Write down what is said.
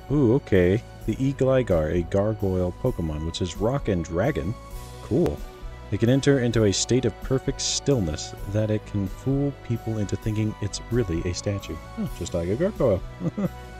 Ooh, okay. The Gligar, a gargoyle Pokemon, which is rock and dragon. Cool. It can enter into a state of perfect stillness that it can fool people into thinking it's really a statue. Oh, just like a gargoyle.